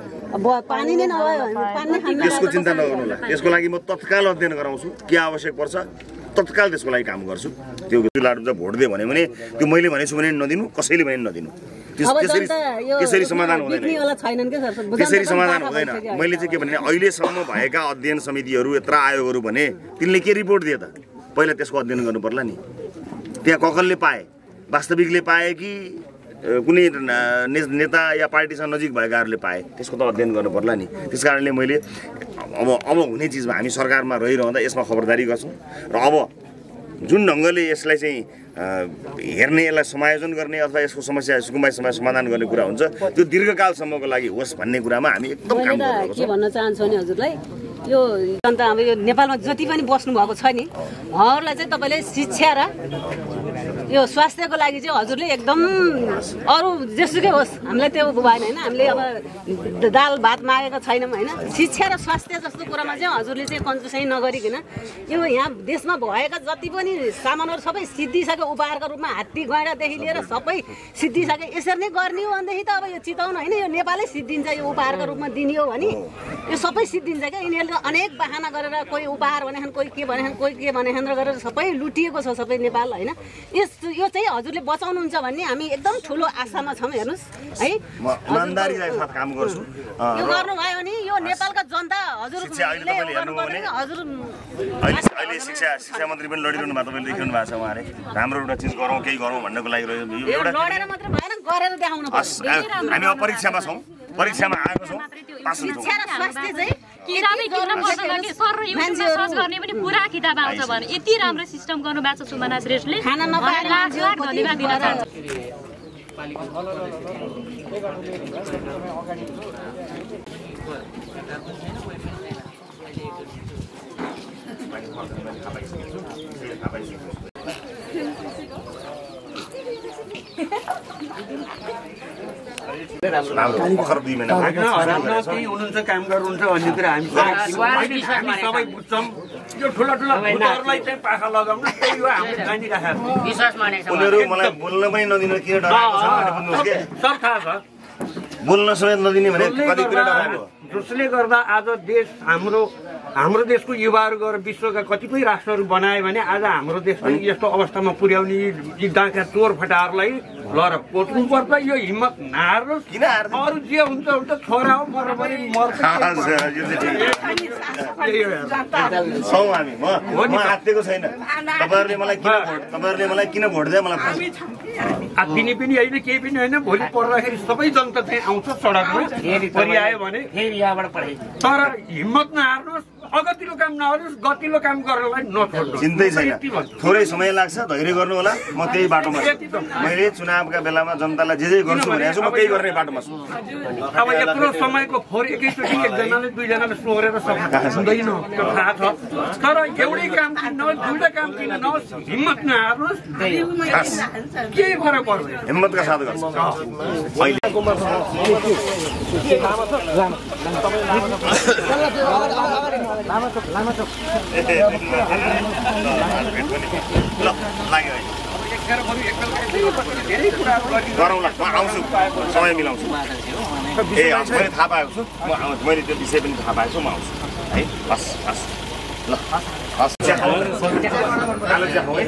भ्रम रहेछ त्यसको चिन्ता नगर्नु होला त्यसको लागि म तत्काल अध्ययन गराउँछु के आवश्यक पर्छ तत्काल त्यसको लागि काम गर्छु त्यो लाडु भोट दियो भने त्यो मैले भनेछु भने नदिनु कसैले भने नदिनु त्यसरी त्यसरी समाधान हुँदैन त्यसरी समाधान हुँदैन मैले चाहिँ के भने अहिलेसम्म भएका अध्ययन समितिहरू यत्र आयोगहरू भने तिनले के रिपोर्ट दिए त पहिला त्यसको अध्ययन गर्नु पर्ला नि त्यहाँ ककलले पाए वास्तविकले पाए कि कुनै नेता या पार्टीसँग नजिक भएकाहरूले पाए त्यसको त अध्ययन गर्नु पर्ला नि त्यस कारणले मैले अब अब हुने चिजमा हामी सरकारमा रहिरहँदा यसमा खबरदारी गर्छौँ र अब जुन ढङ्गले यसलाई चाहिँ हेर्ने यसलाई समायोजन गर्ने अथवा यसको समस्या सुकुम्बाई समस्या समाधान गर्ने कुरा हुन्छ त्यो दीर्घकालसम्मको लागि होस् भन्ने कुरामा हामी एकदम काम गरिरहेको छौँ। के भन्न चाहन्छु भने हजुरलाई यो जनता अब यो नेपालमा जति पनि बस्नु भएको छ नि उहाँहरूलाई चाहिँ तपाईँले शिक्षा र यो स्वास्थ्यको लागि चाहिँ हजुरले एकदम अरू जेसुकै होस् हामीलाई त्यो भएन होइन हामीले अब दाल भात मागेको छैनौँ होइन शिक्षा र स्वास्थ्य जस्तो कुरामा चाहिँ हजुरले चाहिँ कन्जुसाइ नगरिकन यो यहाँ देशमा भएका जति पनि सामानहरू सबै सिद्धिसक्यो उपहारको रूपमा हात्ती गैँडादेखि लिएर सबै सिद्धिसक्यो यसरी नै गर्ने हो भनेदेखि त अब यो चिताउनु होइन यो नेपालै सिद्धिन्छ यो उपहारको रूपमा दिने हो भने यो सबै सिद्धिन्छ क्या यिनीहरूले अनेक बाहना गरेर कोही उपहार भनेछन् कोही के भनेछन् कोही के भनेछन् र गरेर सबै लुटिएको छ सबै नेपाल होइन यस यो चाहिँ हजुरले बचाउनुहुन्छ भन्ने हामी एकदम ठुलो आशामा छौँ हेर्नुहोस् है म इमानदारीका साथ काम गर्छु यो गर्नुभयो भने यो नेपालका जनता हजुरले हजुर अहिले अहिले शिक्षा शिक्षा मन्त्री पनि लडिरहनु भएको तपाईँले देखिरहनु भएको छ उहाँले राम्रो एउटा चिज गरौँ केही गरौँ भन्नको लागि एउटा लडेर मात्र भएन गरेर देखाउनु पर्छ हामी अब परीक्षामा छौँ परीक्षामा आएको छौँ शिक्षा र स्वास्थ्य चाहिँ किताबै किन्न पर्दैन कि सर र युट्युबमा सर्च गर्ने पनि पुरा किताब आउँछ भने यति राम्रो सिस्टम गर्नुभएको छ सुमना श्रेष्ठले खाना नपाएर धन्यवाद दिन चाहन्छु भर्खर दुई महिना केही हुनुहुन्छ काम गर्नुहुन्छ भन्ने कुरा हामी हामी सबै बुझ्छौँ यो ठुला ठुला भूतहरूलाई चाहिँ पाखा लगाउनु त्यही हो हामी जानिरहेको उनीहरू मलाई बोल्न पनि नदिनु किन डराएको छ भनेर बुझ्नुहोस् के सब थाहा छ बोल्न समेत नदिने भने कति कुरा डराएको जसले गर्दा आज देश हाम्रो हाम्रो देशको युवाहरू गएर विश्वका कतिपय राष्ट्रहरू बनायो भने आज हाम्रो देश पनि यस्तो अवस्थामा पुर्याउने यी डाका चोर फटाहरूलाई लर पोट्नुपर्छ यो हिम्मत नहार्नुहोस् किन हार्नु अरू जे हुन्छ हुन्छ छोरा हो मर पनि मर्छ छौँ हामी म म आत्तिएको छैन तपाईँहरूले मलाई किन भोट तपाईँहरूले मलाई किन भोट दिए मलाई आत्तिने पनि होइन केही पनि होइन भोलि पर्दाखेरि सबै जनता चाहिँ आउँछ सडकमा परिआयो भने तर हिम्मत नहार्नुहोस् अगतिलो काम नगर्नुहोस् गतिलो काम गर्नलाई नछोड्नु चिन्तै छैन थोरै समय लाग्छ धैर्य गर्नु होला म त्यही बाटोमा छु मैले चुनावका बेलामा जनतालाई जे जे गर्छु भनेको छु म त्यही गर्ने बाटोमा छु अब यत्रो समयको फोहोर एकैचोटि एकजनाले दुईजनाले सोहोरेर सफा हुँदैन त्यो थाहा छ तर एउटै काम किन्न दुईवटा काम किन्न नहोस् हिम्मत नहार्नुहोस् केही फरक पर्दैन हिम्मतका साथ गर्छ लामा चोक लामा चोक गरौँला म आउँछु समय मिलाउँछु ए हस् मैले थाहा पाएको छु म आउँछु मैले त्यो विषय पनि थाहा पाएको छु म आउँछु है हस् हस् ल हस् चिया खाउँ कालो चिया खाउँ है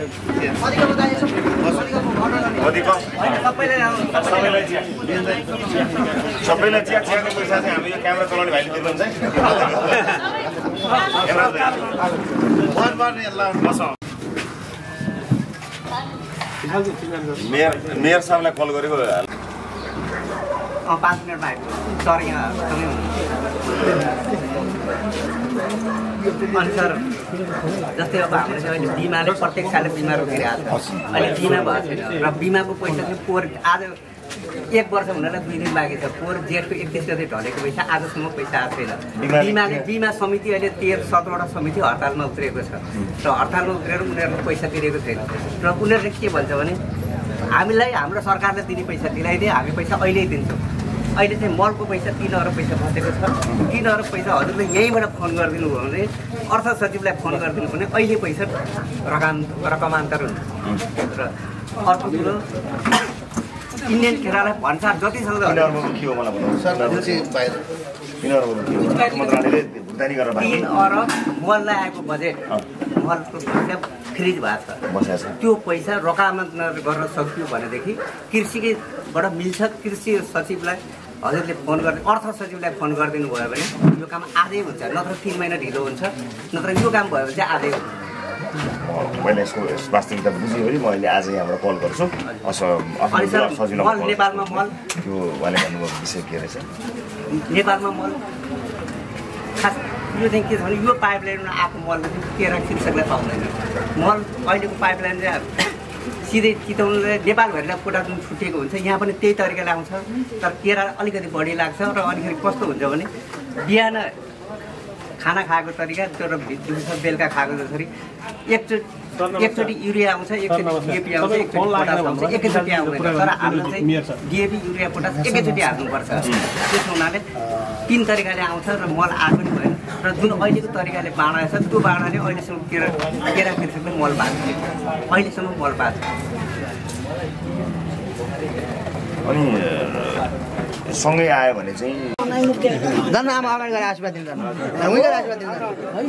सबैलाई चिया सबैलाई चिया चियाको पैसा चाहिँ हामी यो क्यामेरा चलाउने भाइले दिनुहुन्छ मेयर मेयर साहबलाई कल गरेको पाँच मिनटमा आएको सर यहाँ अनि सर जस्तै अब हाम्रो चाहिँ अहिले बिमाले प्रत्येक सालले बिमा रोकिरहेको छ अहिले बिमा भएको छैन र बिमाको पैसा चाहिँ पोहोर आज एक वर्ष हुनलाई दुई दिन बाँकी छ पोहोर जेठको एकतिस गते ढलेको पैसा आजसम्म पैसा आएको छैन बिमाले बिमा समिति अहिले तेह्र सत्रवटा समिति हडतालमा उत्रेको छ र हडतालमा उत्रेर उनीहरूले पैसा तिरेको छैन र उनीहरूले के भन्छ भने हामीलाई हाम्रो सरकारले दिने पैसा दिलाइदिए हामी पैसा अहिले दिन्छौँ अहिले चाहिँ मलको पैसा तीन अरब पैसा बसेको छ तीन अरब पैसा हजुरले यहीँबाट फोन गरिदिनु भयो भने अर्थ सचिवलाई फोन गरिदिनु भने अहिले पैसा रकम रकमान्तर हुन्छ र अर्को कुरो इन्डियन केरालाई भन्सार जति सक्दो तीन अरब मललाई आएको बजेट मलको पैसा फ्रिज भएको छ त्यो पैसा रकमान्तर गर्न सक्यो भनेदेखि कृषिकैबाट मिल्छ कृषि सचिवलाई हजुरले फोन गर्ने अर्थ सचिवलाई फोन गरिदिनु भयो भने यो काम आजै हुन्छ नत्र तिन महिना ढिलो हुन्छ नत्र यो काम भयो भने चाहिँ आजै हुन्छ मैले यसको वास्तविकता बुझेँ भने म अहिले आज यहाँबाट कल गर्छु सजिलो नेपालमा मल त्यो उहाँले भन्नुभएको विषय के रहेछ नेपालमा मल खास यो चाहिँ के छ भने यो पाइपलाइनमा आएको मलले चाहिँ केरा कृषकलाई पाउँदैन मल अहिलेको पाइपलाइन चाहिँ सिधै चितवनले नेपालभरिलाई कोटा जुन छुटेको हुन्छ यहाँ पनि त्यही तरिकाले आउँछ तर केरा अलिकति बढी लाग्छ र अनिखेरि कस्तो हुन्छ भने बिहान खाना खाएको तरिका त्यो र दिउँसो बेलुका खाएको जसरी एकचोटि एकचोटि युरिया आउँछ एकचोटि डिएपी आउँछ एकचोटि पोटास आउँछ एकैचोटि आउँदैन तर हाम्रो चाहिँ डिएपी युरिया पोटास एकैचोटि हाल्नुपर्छ त्यसो हुनाले तिन तरिकाले आउँछ र मल आएको पनि भएन र जुन अहिलेको तरिकाले बाँडाएको छ त्यो बाँडाले अहिलेसम्म केरा केरा कृषकले मल पाएको छैन अहिलेसम्म मल पाएको छ अनि सँगै आयो भने चाहिँ जानु आमा अगाडि गएर आशीर्वाद दिनु जानु उही गएर आशीर्वाद दिनु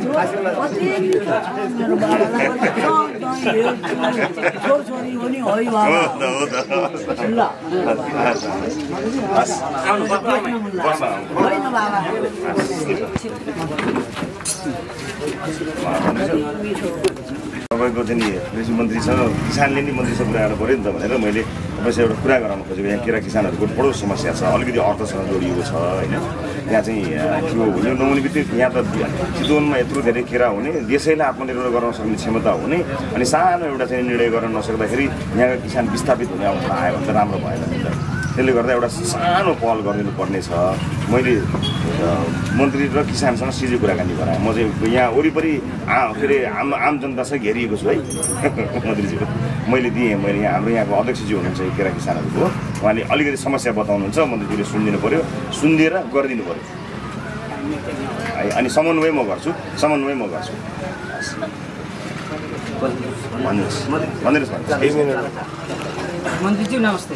छोरी हो नि है बाबा ल होइन बाबा तपाईँको चाहिँ नि कृषि मन्त्रीसँग किसानले नि मन्त्रीसँग कुरा गर्नु पऱ्यो नि त भनेर मैले तपाईँसँग एउटा कुरा गराउनु खोजेको यहाँ केरा किसानहरूको बडो समस्या छ अलिकति अर्थसँग जोडिएको छ होइन यहाँ चाहिँ के हो भने नहुने बित्तिकै यहाँ त चितवनमा यत्रो धेरै केरा हुने देशैलाई आत्मनिर्भर गर्न सक्ने क्षमता हुने अनि सानो एउटा चाहिँ निर्णय गर्न नसक्दाखेरि यहाँका किसान विस्थापित हुने अवस्था आयो भने त राम्रो भएन नि त त्यसले गर्दा एउटा सानो पहल गरिदिनु पर्ने छ मैले मन्त्री र किसानसँग सिधै कुराकानी गराएँ म चाहिँ यहाँ वरिपरि आ के अरे आम आम जनतासँग घेरिएको छु है मन्त्रीज्यू मैले दिएँ मैले यहाँ हाम्रो यहाँको अध्यक्षज्यू हुनुहुन्छ केरा किसानहरूको उहाँले अलिकति समस्या बताउनुहुन्छ मन्त्रीज्यूले सुनिदिनु पऱ्यो सुनिदिएर गरिदिनु पऱ्यो है अनि समन्वय म गर्छु समन्वय म गर्छु भन्नुहोस् भन्नुहोस् भन्नुहोस् मन्त्रीज्यू नमस्ते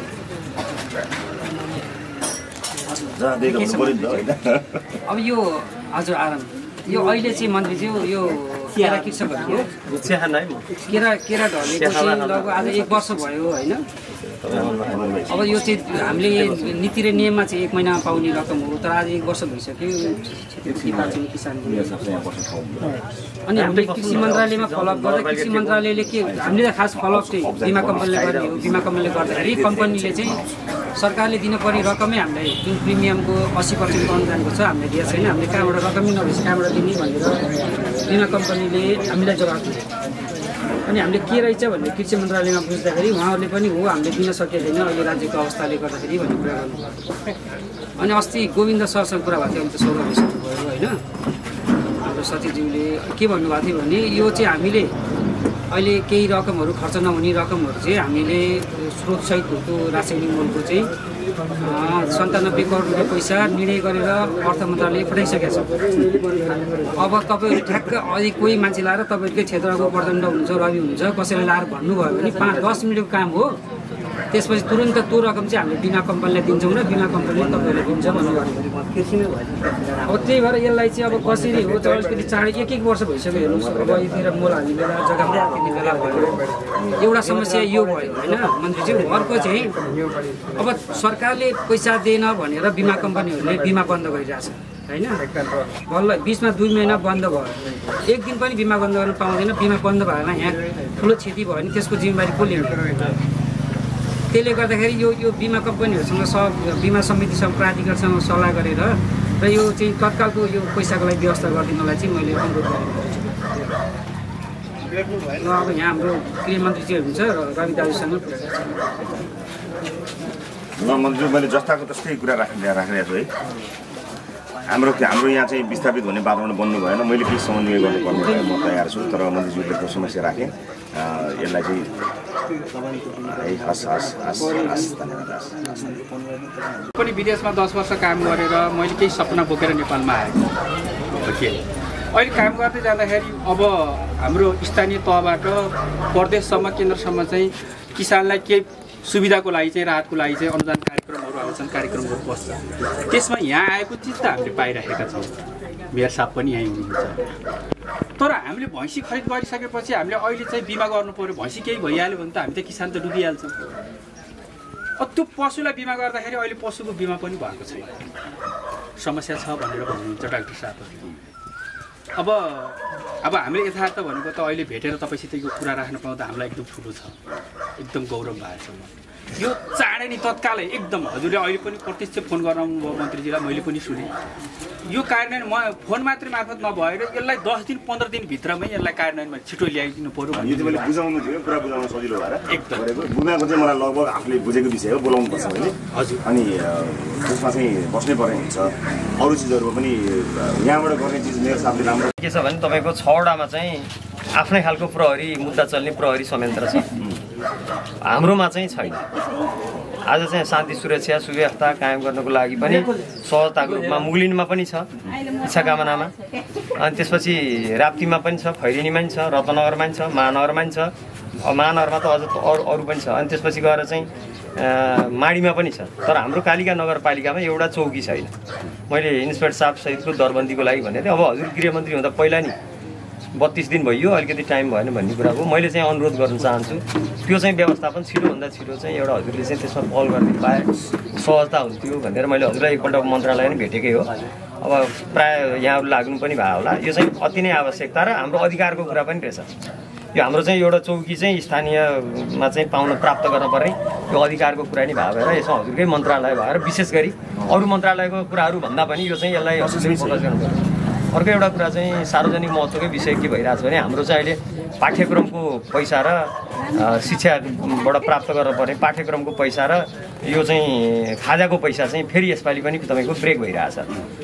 अब यो हजुर आराम यो अहिले चाहिँ मन्त्रीज्यू यो केरा कृषकहरू केरा केरा ढलेको चाहिँ लगभग आज एक वर्ष भयो होइन अब यो चाहिँ हामीले नीति र नियममा चाहिँ एक महिनामा पाउने रकम हो तर आज एक वर्ष भइसक्यो किसान अनि हामीले कृषि मन्त्रालयमा फलोअप गर्दा कृषि मन्त्रालयले के हामीले त खास फलोअप चाहिँ बिमा कम्पनीले गर्ने हो बिमा कम्पनीले गर्दाखेरि कम्पनीले चाहिँ सरकारले दिनुपर्ने रकमै हामीलाई जुन प्रिमियमको अस्सी पर्सेन्ट अनुदानको छ हामीले दिएको छैन हामीले कहाँबाट रकमै नभएपछि कहाँबाट दिने भनेर बिमा कम्पनीले हामीलाई जवाब दियो अनि हामीले के रहेछ भन्ने कृषि मन्त्रालयमा बुझ्दाखेरि उहाँहरूले पनि हो हामीले दिन सकेदैन अहिले राज्यको अवस्थाले गर्दाखेरि भन्ने कुरा गर्नुभयो अनि अस्ति गोविन्द सरसँग कुरा भएको थियो अहिले त सौदा भइसक्नु भयो होइन हाम्रो सचिवज्यूले के भन्नुभएको थियो भने यो चाहिँ हामीले अहिले केही रकमहरू खर्च नहुने रकमहरू चाहिँ हामीले स्रोतसहितको त्यो रासायनिक मलको चाहिँ सन्तानब्बे करोड रुपियाँ पैसा निर्णय गरेर अर्थ मन्त्रालयले पठाइसकेको छ अब तपाईँहरू ठ्याक्क अझै कोही मान्छे लाएर तपाईँहरूकै क्षेत्रको प्रदण्ड हुन्छ रवि हुन्छ कसैलाई लाएर भन्नुभयो भने पाँच दस मिनटको काम हो त्यसपछि तुरन्त त्यो रकम चाहिँ हामीले बिमा कम्पनीलाई दिन्छौँ र बिमा कम्पनीले तपाईँहरूले दिन्छ भन्नुभयो अब त्यही भएर यसलाई चाहिँ अब कसरी हो अलिकति चाँडै एक एक वर्ष भइसक्यो हेर्नुहोस् अब यतिखेर मोल हाल्ने बेला जग्गा किन्ने बेला भयो एउटा समस्या यो भयो होइन मन्त्रीज्यू अर्को चाहिँ अब सरकारले पैसा दिएन भनेर बिमा कम्पनीहरूले बिमा बन्द गरिरहेछ होइन बल्ल बिचमा दुई महिना बन्द भयो एक दिन पनि बिमा बन्द गर्न पाउँदैन बिमा बन्द भएन यहाँ ठुलो क्षति भयो भने त्यसको जिम्मेवारी को लिनु त्यसले गर्दाखेरि यो यो बिमा कम्पनीहरूसँग सब बिमा समितिसँग प्राधिकरणसँग सल्लाह गरेर र यो चाहिँ तत्कालको यो पैसाको लागि व्यवस्था गरिदिनलाई चाहिँ मैले अनुरोध गरेको ल अब यहाँ हाम्रो गृहमन्त्री चाहिँ हुन्छ रवि दाजुसँग ल मन्त्री मैले जस्ताको त्यस्तै कुरा राख्ने राखिरहेको छु है हाम्रो हाम्रो यहाँ चाहिँ विस्थापित हुने वातावरण बन्नु भएन मैले केही समन्वय गर्नुपर्ने म तयार छु तर मन्त्रीज्यूले त्यो समस्या राखेँ यसलाई चाहिँ पनि विदेशमा दस वर्ष काम गरेर मैले केही सपना बोकेर नेपालमा आएको के अहिले काम गर्दै जाँदाखेरि अब हाम्रो स्थानीय तहबाट प्रदेशसम्म केन्द्रसम्म चाहिँ किसानलाई केही सुविधाको लागि चाहिँ राहतको लागि चाहिँ अनुदान कार्यक्रमहरू आउँछन् कार्यक्रमहरू बस्छ त्यसमा यहाँ आएको चिज त हामीले पाइरहेका छौँ मेयर साहब पनि यहीँ हुनुहुन्छ तर हामीले भैँसी खरिद गरिसकेपछि हामीले अहिले चाहिँ बिमा गर्नु पऱ्यो भैँसी केही भइहाल्यो भने त हामी त किसान त डुबिहाल्छौँ अब त्यो पशुलाई बिमा गर्दाखेरि अहिले पशुको बिमा पनि भएको छैन समस्या छ भनेर भन्नुहुन्छ डाक्टर साहबहरूले अब अब हामीले यथार्थ भनेको त अहिले भेटेर तपाईँसित यो कुरा राख्न पाउँदा हामीलाई एकदम ठुलो छ एकदम गौरव भएको छ यो चाँडै नि तत्कालै एकदम हजुरले अहिले पनि प्रत्यक्ष फोन गर्नुभयो मन्त्रीजीलाई, मैले पनि सुने यो कार्यान्वयन म फोन मात्रै मार्फत नभएर यसलाई दस दिन पन्ध्र दिनभित्रमै यसलाई कार्यान्वयनमा छिटो ल्याइदिनु पऱ्यो यो चाहिँ मैले बुझाउनु थियो, कुरा बुझाउन सजिलो भएर एकदम बुझाएको चाहिँ मलाई लगभग आफूले बुझेको विषय हो, बोलाउनु पर्छ मैले हजुर। अनि त्यसमा चाहिँ बस्नै पर्ने हुन्छ, अरू चिजहरूमा पनि यहाँबाट गर्ने चिज मेरो साथले राम्रो के छ भने तपाईँको छवटामा चाहिँ आफ्नै खालको प्रहरी मुद्दा चल्ने प्रहरी संयन्त्र छ, हाम्रोमा चाहिँ छैन। आज चाहिँ शान्ति सुरक्षा सुव्यवस्था कायम गर्नको लागि पनि सहजताको रूपमा मुगलिनमा पनि छ, इच्छा कामनामा, अनि त्यसपछि राप्तीमा पनि छ, खैरेनीमा पनि छ, रत्नगरमा पनि छ, महानगरमा पनि छ, महानगरमा त अझ अरू अरू पनि छ, अनि त्यसपछि गएर चाहिँ माडीमा पनि छ। तर हाम्रो कालिका नगरपालिकामा एउटा चौकी छैन। मैले इन्सपेक्टर साहब सहितको दरबन्दीको लागि भनेको थिएँ, अब हजुर गृहमन्त्री हुँदा पहिला नि बत्तिस दिन भइयो, अलिकति टाइम भएन भन्ने कुरा हो। मैले चाहिँ अनुरोध गर्न चाहन्छु त्यो चाहिँ व्यवस्थापन छिटोभन्दा छिटो चाहिँ एउटा हजुरले चाहिँ त्यसमा पहल गर्ने पाए सहजता हुन्थ्यो भनेर मैले हजुरलाई एकपल्ट मन्त्रालय नै भेटेकै हो। अब प्रायः यहाँहरू लाग्नु पनि भयो होला, यो चाहिँ अति नै आवश्यकता र हाम्रो अधिकारको कुरा पनि रहेछ। यो हाम्रो चाहिँ एउटा चौकी चाहिँ स्थानीयमा चाहिँ पाउन प्राप्त गर्नुपर्ने यो अधिकारको कुरा नै भयो भएर यसमा हजुरकै मन्त्रालय भएर विशेष गरी अरू मन्त्रालयको कुराहरू भन्दा पनि यो चाहिँ यसलाई हजुरले फोकस गर्नुपर्छ। अर्को एउटा कुरा चाहिँ सार्वजनिक महत्त्वकै विषय के भइरहेको छ भने हाम्रो चाहिँ अहिले पाठ्यक्रमको पैसा र शिक्षाबाट प्राप्त गर्नुपर्ने पाठ्यक्रमको पैसा र यो चाहिँ खाजाको पैसा चाहिँ फेरि यसपालि पनि तपाईँको ब्रेक भइरहेछ।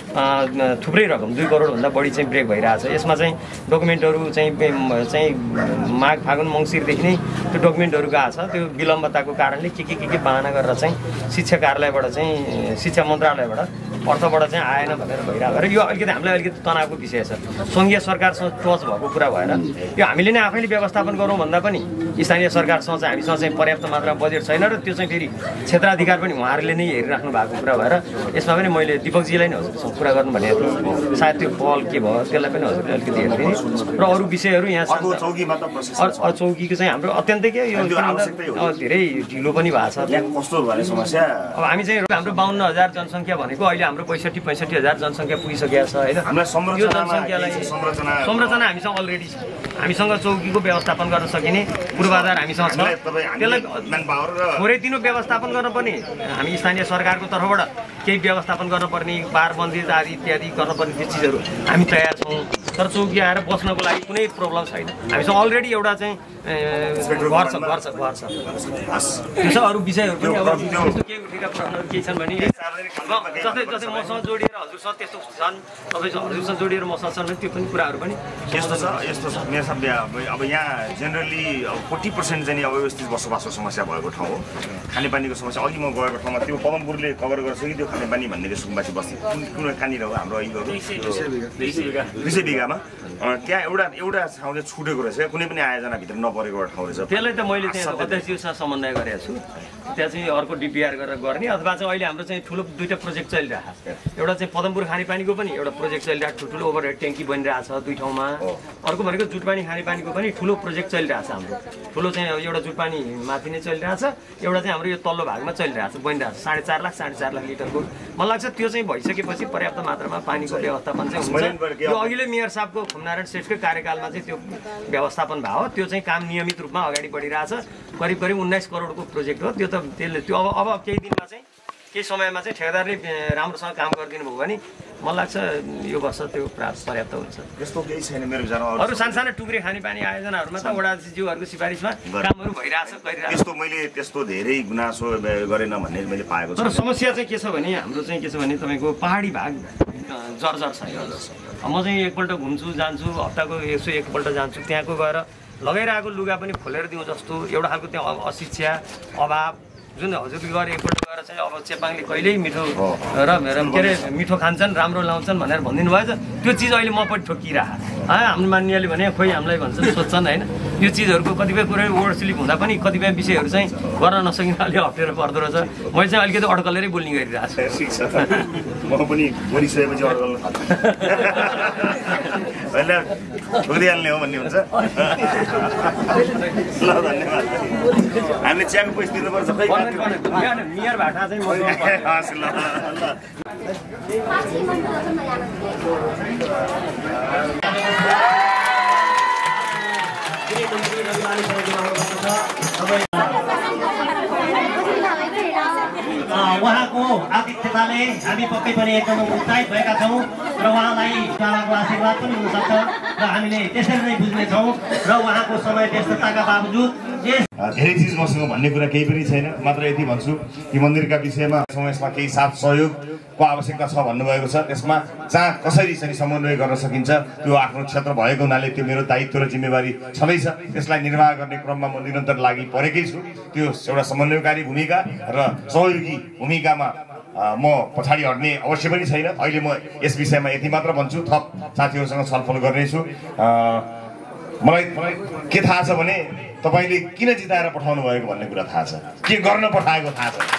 थुप्रै रकम दुई करोडभन्दा बढी चाहिँ ब्रेक भइरहेछ। यसमा चाहिँ डकुमेन्टहरू चाहिँ चाहिँ माघ फागुन मङ्सिरदेखि नै त्यो डकुमेन्टहरू गएको छ, त्यो विलम्बताको कारणले के के के के बाहना गरेर चाहिँ शिक्षा कार्यालयबाट चाहिँ शिक्षा मन्त्रालयबाट अर्थबाट चाहिँ आएन भनेर भइरहेको भएर यो अलिकति हामीलाई अलिकति तनावको विषय छ। सङ्घीय सरकारसँग टच भएको कुरा भएर यो हामीले नै आफैले व्यवस्थापन गरौँ भन्दा पनि स्थानीय सरकारसँग चाहिँ हामीसँग चाहिँ पर्याप्त मात्रामा बजेट छैन र त्यो चाहिँ फेरि क्षेत्राधिकार पनि उहाँहरूले नै हेरिराख्नु भएको कुरा भएर यसमा पनि मैले दिपकजीलाई नै हजुरसँग कुरा गर्नु भनेको थिएँ। सायद त्यो पहल के भयो त्यसलाई पनि हजुरले अलिकति हेरिदिने र अरू विषयहरू यहाँ चौकीको चाहिँ हाम्रो अत्यन्तै के यो धेरै ढिलो पनि भएको छ। अब हामी चाहिँ हाम्रो बाहन्न हजार जनसङ्ख्या भनेको अहिले हाम्रो पैँसठी पैँसठी हजार जनसङ्ख्या पुगिसकेको छ होइन। यो जनसङ्ख्यालाई संरचना हामीसँग अलरेडी छ, हामीसँग चौकीको व्यवस्थापन गर्न सकिने पूर्वाधार हामीसँग छ। त्यसलाई थोरै तिनो व्यवस्थापन गर्न पनि हामी स्थानीय सरकारको तर्फबाट केही व्यवस्थापन गर्नुपर्ने बारबन्दी आदि इत्यादि गर्नुपर्ने त्यो चिजहरू हामी तयार छौँ। तर चौकी आएर बस्नको लागि कुनै प्रब्लम छैन, हामीसँग अलरेडी एउटा चाहिँ घर छ घर छ घर छ त्यो छ। अरू विषयहरू पनि अब त्यस्तो केही उठेका प्रश्नहरू केही छन् भने जस्तै जस्तै मसँग जोडिएर हजुरसँग त्यस्तो छन्, तपाईँसँग हजुरसँग जोडिएर मसँग छन् भने त्यो पनि कुराहरू पनि यस्तो छ यस्तो छ मेरो शब्द। अब यहाँ जेनरली अब फोर्टी पर्सेन्ट चाहिँ अव्यवस्थित बसोबासो समस्या भएको ठाउँ हो। खानेपानीको समस्या अघि म गएको ठाउँमा त्यो पदमपुरले कभर गर्छ कि त्यो खानेपानी भन्ने सुनबासी बस्ती कुन कुन कहाँनिर हो हाम्रो अहिलेको दुई सय बिघामा त्यहाँ एउटा एउटा ठाउँ चाहिँ छुटेको रहेछ, कुनै पनि आयोजनाभित्र नपरेको एउटा ठाउँ रहेछ। त्यसलाई त मैले चाहिँ अध्यक्षज्यूसँग समन्वय गरेको छु, त्यहाँ चाहिँ अर्को डिपिआर गरेर गर्ने अथवा चाहिँ अहिले हाम्रो चाहिँ ठुलो दुईवटा प्रोजेक्ट चलिरहेको छ। एउटा चाहिँ पदमपुर खानेपानीको पनि एउटा प्रोजेक्ट चलिरहेको ठुल्ठुलो ओभरहेड ट्याङ्की बनिरहेको छ दुई ठाउँमा। अर्को भनेको जुटपानी खानेपानीको पनि ठुलो प्रोजेक्ट चलिरहेको छ हाम्रो। ठुलो चाहिँ एउटा जुटपानी माथि नै चलिरहेछ, एउटा चाहिँ हाम्रो यो तल्लो भागमा चलिरहेको छ बनिरहेको छ साढे चार लाख साढे चार लाख लिटरको। मलाई लाग्छ त्यो चाहिँ भइसकेपछि पर्याप्त मात्रामा पानीको व्यवस्थापन चाहिँ हुन्छ। यो अघिल्लो मेयर साहबको खुमनारायण श्रेष्ठकै कार्यकालमा चाहिँ त्यो व्यवस्थापन भयो, त्यो चाहिँ काम नियमित रूपमा अगाडि बढिरहेछ। करिब करिब उन्नाइस करोडको प्रोजेक्ट हो त्यो त। त्यसले त्यो अब अब केही दिनमा चाहिँ केही समयमा चाहिँ ठेकेदारले राम्रोसँग काम गरिदिनु भयो भने मलाई लाग्छ यो वर्ष त्यो पर्याप्त हुन्छ। यस्तो केही छैन मेरो विचारमा। अरू सानसानो टुक्रे खानेपानी आयोजनाहरूमा त वडाज्यूहरूको सिफारिसमा कामहरू भइरहेछ गरिरहेछ। त्यस्तो मैले त्यस्तो धेरै गुनासो गरेन भन्ने मैले पाएको छु। तर समस्या चाहिँ के छ भने हाम्रो चाहिँ के छ भने तपाईँको पहाडी भाग जर्जर छ। म चाहिँ एकपल्ट घुम्छु जान्छु, हप्ताको यसो एकपल्ट जान्छु, त्यहाँको गएर लगाइरहेको लुगा पनि खोलेर दिउँ जस्तो एउटा खालको त्यहाँ अशिक्षा अभाव जुन हजुरले गएर एकपल्ट गएर चाहिँ अब चेपाङले कहिल्यै मिठो र के अरे मिठो खान्छन् राम्रो लाउँछन् भनेर भनिदिनु भएछ। त्यो चिज अहिले म पनि ठोकिरहेको हाम्रो मान्यले भने खोइ हामीलाई भन्छन् सोध्छन् होइन। यो चिजहरूको कतिपय कुराहरू वर्ड स्लिप हुँदा पनि कतिपय विषयहरू चाहिँ गर्न नसकिन अलिक अप्ठ्यारो पर्दो रहेछ। मैले चाहिँ अलिकति अड्कलेरै बोल्ने गरिरहेको छु। ठिक छ, म पनि बोलिसकेपछि अड्कल अहिले ठोकिदिइहाल्ने हो भन्ने हुन्छ। ल धन्यवाद। हामीले चियाको पैसा दिनुपर्छ खै मियर भाटा चाहिँ म उहाँको आतिथ्यताले हामी पक्कै पनि एकदम उत्साहित भएका छौँ र उहाँलाई बाबाको आशीर्वाद पनि हुनसक्छ र हामीले त्यसरी नै बुझ्नेछौँ र उहाँको समय व्यस्तताका बावजुद धेरै चिज मसँग भन्ने कुरा केही पनि छैन, मात्र यति भन्छु कि मन्दिरका विषयमा समाजमा केही साथ सहयोगको आवश्यकता छ भन्नुभएको छ। त्यसमा जहाँ कसरी चाहिँ समन्वय गर्न सकिन्छ त्यो आफ्नो क्षेत्र भएको हुनाले त्यो मेरो दायित्व र जिम्मेवारी छँदैछ। त्यसलाई निर्वाह गर्ने क्रममा म निरन्तर लागि परेकै छु। त्यो एउटा समन्वयकारी भूमिका र सहयोगी भूमिकामा म पछाडि हट्ने अवश्य पनि छैन। अहिले म यस विषयमा यति मात्र भन्छु, थप साथीहरूसँग छलफल गर्नेछु। मलाई के थाहा छ भने तपाईँले किन जिताएर पठाउनु भएको भन्ने कुरा थाहा छ, के गर्न पठाएको थाहा छ।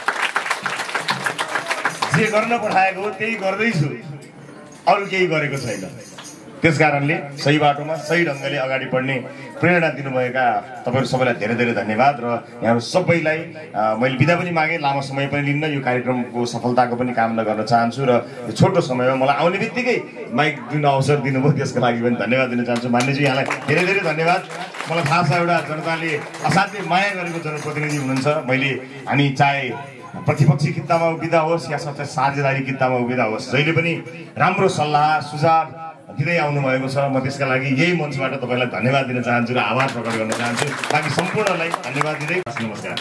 जे गर्न पठाएको हो त्यही गर्दैछु, अरू केही गरेको छैन। त्यस कारणले सही बाटोमा सही ढङ्गले अगाडि बढ्ने प्रेरणा दिनुभएका तपाईँहरू सबैलाई धेरै धेरै धन्यवाद। र यहाँहरू सबैलाई मैले बिदा पनि मागेँ, लामो समय पनि लिन्न, यो कार्यक्रमको सफलताको पनि कामना गर्न चाहन्छु। र यो छोटो समयमा मलाई आउने बित्तिकै माइक जुन अवसर दिनुभयो त्यसको लागि पनि धन्यवाद दिन चाहन्छु। मान्यजी यहाँलाई धेरै धेरै धन्यवाद। मलाई थाहा छ एउटा जनताले असाध्यै माया गरेको जनप्रतिनिधि हुनुहुन्छ। मैले हामी चाहे प्रतिपक्षी कित्तामा उभिँदा होस् या सबै साझेदारी कित्तामा उभिँदा होस्, जहिले पनि राम्रो सल्लाह सुझाव दिँदै आउनु भएको छ। म त्यसका लागि यही मञ्चबाट तपाईँलाई धन्यवाद दिन चाहन्छु र आभार प्रकट गर्न चाहन्छु। बाँकी सम्पूर्णलाई धन्यवाद दिँदै नमस्कार।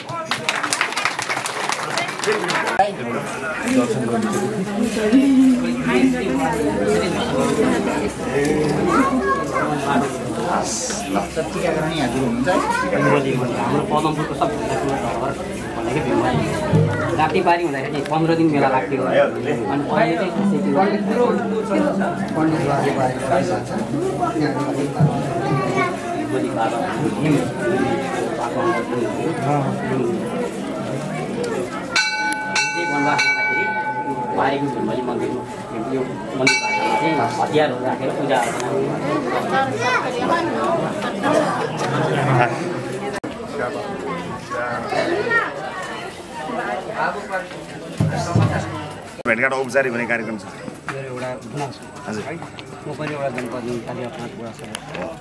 रातिबारी हुँदाखेरि चाहिँ पन्ध्र दिन मेला लाग्थ्यो अनि अहिले बारीको झुम्बली मन्दिरमा यो मन्दिर चाहिँ हतियारहरू राखेर पूजा भेटघाट औपचारिक हुने कार्यक्रम छ। मेरो एउटा गुनासो हजुर है, म पनि एउटा जनप्रतिनिधि खालि पाँच कुरा छ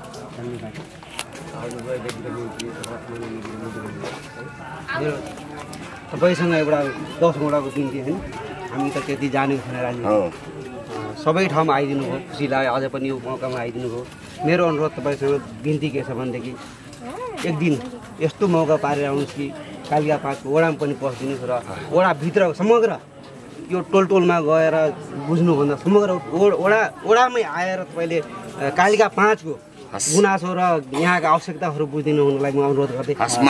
मेरो तपाईँसँग एउटा दस गोडाको बिन्ती होइन, हामी त त्यति जानेको छैन राजनीति, सबै ठाउँमा आइदिनु भयो, खुसी लाग्यो। अझै पनि यो मौकामा आइदिनु भयो। मेरो अनुरोध तपाईँसँग बिन्ती के छ भनेदेखि एक दिन यस्तो मौका पारेर आउनुहोस् कि कालिका पाँचको वडामा पनि पसिदिनुहोस् र वडाभित्र समग्र यो टोल टोलमा गएर बुझ्नुभन्दा समग्र वडा वडामै आएर तपाईँले कालिका पाँचको गुनासो र यहाँका आवश्यकताहरू बुझिदिनु हुनुलाई म अनुरोध गर्दै हस्मा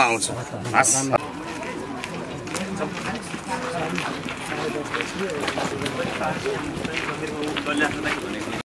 आउँछ।